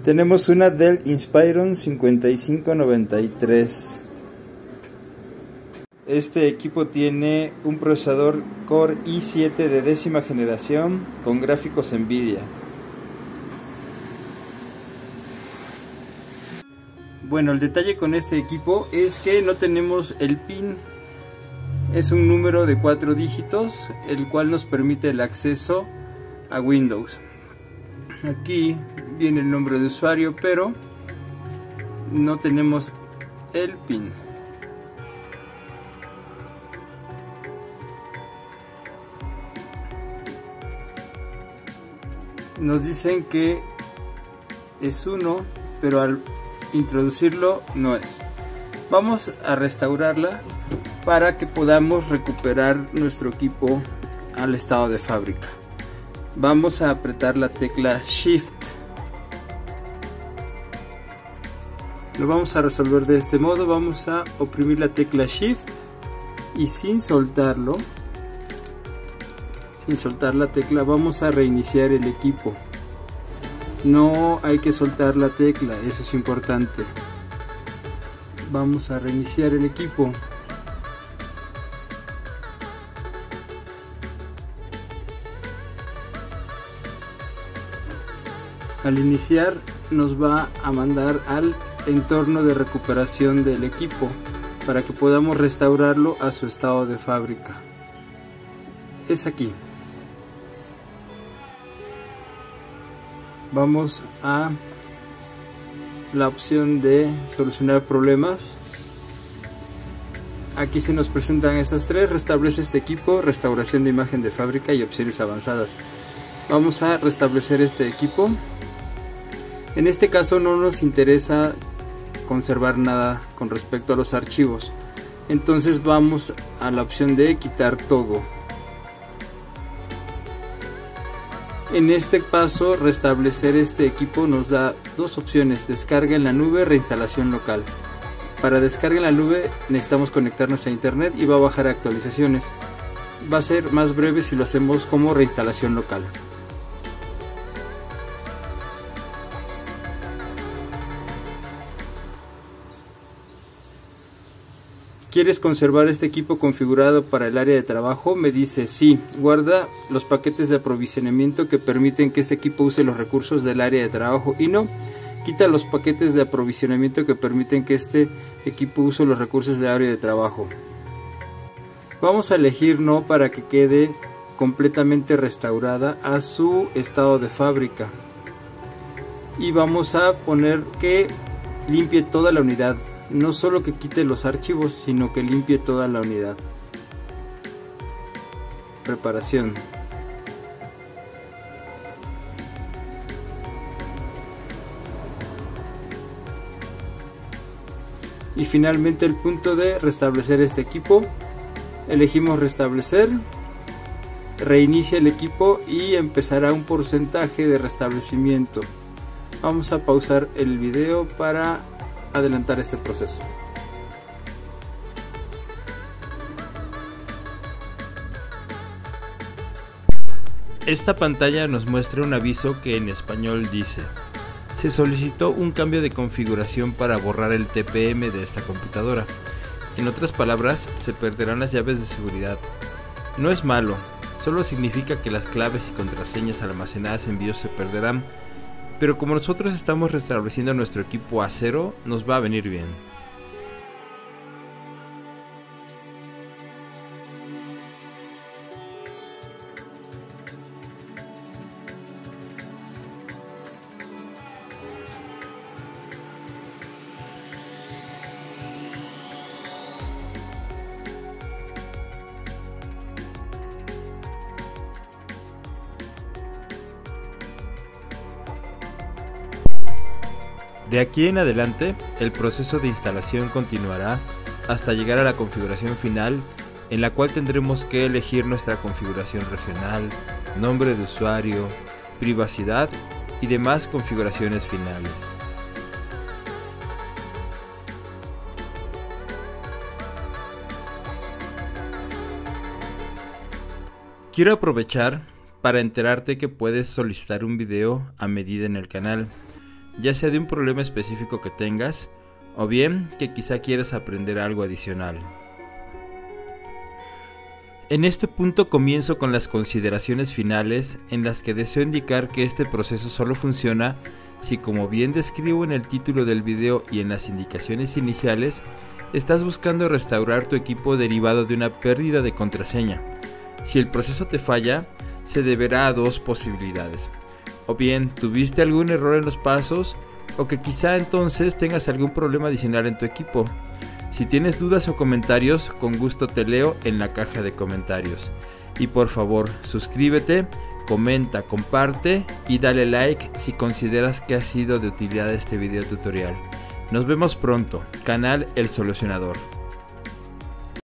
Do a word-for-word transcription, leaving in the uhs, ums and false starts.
Tenemos una Dell Inspiron cincuenta y cinco noventa y tres. Este equipo tiene un procesador Core i siete de décima generación con gráficos Nvidia. Bueno, el detalle con este equipo es que no tenemos el pin. Es un número de cuatro dígitos, el cual nos permite el acceso a Windows. Aquí viene el nombre de usuario, pero no tenemos el pin. Nos dicen que es uno, pero al introducirlo no es. Vamos a restaurarla para que podamos recuperar nuestro equipo al estado de fábrica. Vamos a apretar la tecla Shift. Lo vamos a resolver de este modo. Vamos a oprimir la tecla Shift y sin soltarlo, sin soltar la tecla, vamos a reiniciar el equipo. No hay que soltar la tecla, eso es importante. Vamos a reiniciar el equipo. Al iniciar nos va a mandar al entorno de recuperación del equipo para que podamos restaurarlo a su estado de fábrica. Es aquí. Vamos a la opción de solucionar problemas. Aquí se nos presentan estas tres: restablece este equipo, restauración de imagen de fábrica y opciones avanzadas. Vamos a restablecer este equipo. En este caso no nos interesa conservar nada con respecto a los archivos, entonces vamos a la opción de quitar todo. En este paso, restablecer este equipo nos da dos opciones: descarga en la nube, reinstalación local. Para descarga en la nube necesitamos conectarnos a internet y va a bajar actualizaciones. Va a ser más breve si lo hacemos como reinstalación local. ¿Quieres conservar este equipo configurado para el área de trabajo? Me dice sí. Guarda los paquetes de aprovisionamiento que permiten que este equipo use los recursos del área de trabajo, y no. Quita los paquetes de aprovisionamiento que permiten que este equipo use los recursos del área de trabajo. Vamos a elegir no para que quede completamente restaurada a su estado de fábrica. Y vamos a poner que limpie toda la unidad. No solo que quite los archivos, sino que limpie toda la unidad. Preparación. Y finalmente el punto de restablecer este equipo. Elegimos restablecer. Reinicia el equipo y empezará un porcentaje de restablecimiento. Vamos a pausar el video para adelantar este proceso. Esta pantalla nos muestra un aviso que en español dice: se solicitó un cambio de configuración para borrar el T P M de esta computadora. En otras palabras, se perderán las llaves de seguridad. No es malo, solo significa que las claves y contraseñas almacenadas en BIOS se perderán. Pero como nosotros estamos restableciendo nuestro equipo a cero, nos va a venir bien. De aquí en adelante, el proceso de instalación continuará hasta llegar a la configuración final, en la cual tendremos que elegir nuestra configuración regional, nombre de usuario, privacidad y demás configuraciones finales. Quiero aprovechar para enterarte que puedes solicitar un video a medida en el canal. ya sea de un problema específico que tengas, o bien que quizá quieras aprender algo adicional. En este punto comienzo con las consideraciones finales, en las que deseo indicar que este proceso solo funciona si, como bien describo en el título del video y en las indicaciones iniciales, estás buscando restaurar tu equipo derivado de una pérdida de contraseña. Si el proceso te falla, se deberá a dos posibilidades: o bien tuviste algún error en los pasos, o que quizá entonces tengas algún problema adicional en tu equipo. Si tienes dudas o comentarios, con gusto te leo en la caja de comentarios. Y por favor, suscríbete, comenta, comparte y dale like si consideras que ha sido de utilidad este video tutorial. Nos vemos pronto, canal El Solucionador.